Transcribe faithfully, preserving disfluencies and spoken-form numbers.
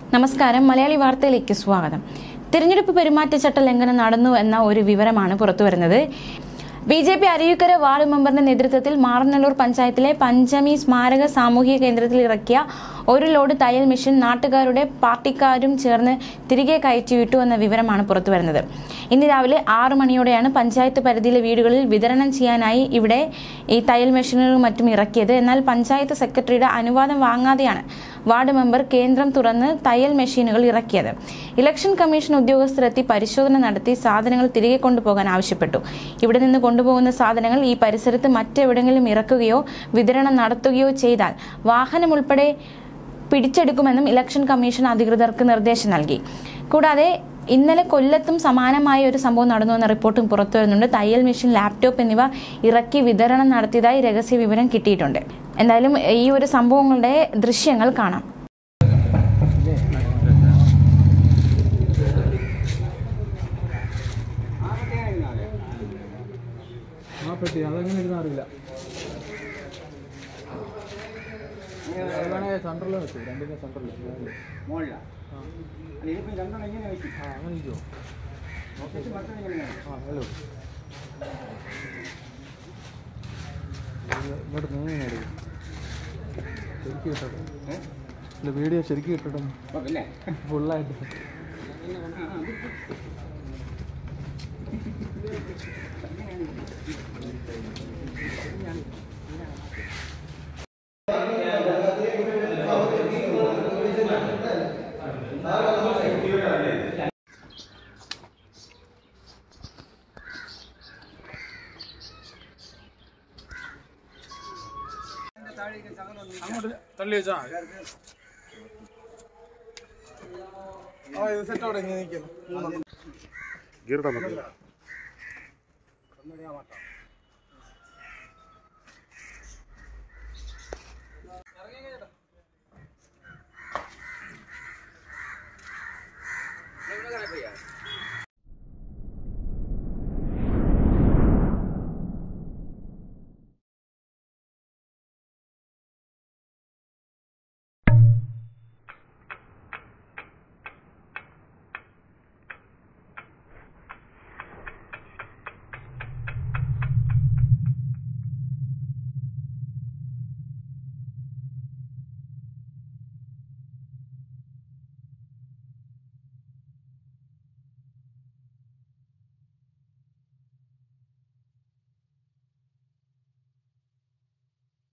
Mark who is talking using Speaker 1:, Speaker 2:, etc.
Speaker 1: നമസ്കാരം. മലയാളി വാർത്തയിലേക്ക് സ്വാഗതം. തിരഞ്ഞെടുപ്പ് പെരുമാറ്റച്ചട്ട ലംഘനം നടന്നു എന്ന ഒരു വിവരമാണ് പുറത്തുവരുന്നത്. B J P Aruvikkara ward മെമ്പറിന്റെ നേതൃത്വത്തിൽ മാറനല്ലൂർ പഞ്ചായത്തിലെ പഞ്ചമി സ്മാരക സാമൂഹിക കേന്ദ്രത്തിൽ ഇറക്കിയ ഒരു ലോഡ് തയ്യൽ മെഷീൻ നാട്ടുകാരുടെ പാർട്ടിക്കാരും ചേർന്ന് തിരികെ കയറ്റിവിട്ടു എന്ന വിവരമാണ് പുറത്തുവരുന്നത്. ഇന്ന് രാവിലെ ആറു മണിയോടെയാണ് പഞ്ചായത്ത് പരിധിയിലെ വീടുകളിൽ വിതരണം ചെയ്യാനായി ഇവിടെ ഈ തയ്യൽ മെഷീനുകളും മറ്റും ഇറക്കിയത്. എന്നാൽ പഞ്ചായത്ത് സെക്രട്ടറിയുടെ അനുവാദം വാങ്ങാതെയാണ് വാർഡ് മെമ്പർ കേന്ദ്രം തുറന്ന് തയ്യൽ മെഷീനുകൾ ഇറക്കിയത്. ഇലക്ഷൻ കമ്മീഷൻ ഉദ്യോഗസ്ഥരെത്തി പരിശോധന നടത്തി സാധനങ്ങൾ തിരികെ കൊണ്ടുപോകാൻ ആവശ്യപ്പെട്ടു. ഇവിടെ നിന്ന് കൊണ്ടുപോകുന്ന സാധനങ്ങൾ ഈ പരിസരത്ത് മറ്റെവിടെങ്കിലും ഇറക്കുകയോ വിതരണം നടത്തുകയോ ചെയ്താൽ വാഹനം ഉൾപ്പെടെ പിടിച്ചെടുക്കുമെന്നും ഇലക്ഷൻ കമ്മീഷൻ അധികൃതർക്ക് നിർദ്ദേശം നൽകി. കൂടാതെ ഇന്നലെ കൊല്ലത്തും സമാനമായ ഒരു സംഭവം നടന്നുവെന്ന റിപ്പോർട്ടും പുറത്തുവരുന്നുണ്ട്. തയ്യൽ മെഷീൻ, ലാപ്ടോപ്പ് എന്നിവ ഇറക്കി വിതരണം നടത്തിയതായി രഹസ്യ വിവരം കിട്ടിയിട്ടുണ്ട്. എന്തായാലും ഈ ഒരു സംഭവങ്ങളുടെ ദൃശ്യങ്ങൾ കാണാം.
Speaker 2: സെൻട്രലിൽ വെച്ചു രണ്ടിന്റെ സെൻട്രലിൽ മോളില രണ്ടെണ്ണം എങ്ങനെ വെച്ചു ആ അങ്ങനെ ഇരിക്കുമോ? ആ ഹലോ ഇങ്ങോട്ട് നീങ്ങി എടുക്കും ശരിക്കും കിട്ടട്ടെ. ഇല്ല വീഡിയോ ശരിക്കും കിട്ടട്ടെ ഫുള്ളായിട്ട്. അങ്ങോട്ട് തള്ളി വെച്ചാ ഇത് സെറ്റോടെ ഇങ്ങനെ നിൽക്കുന്നു.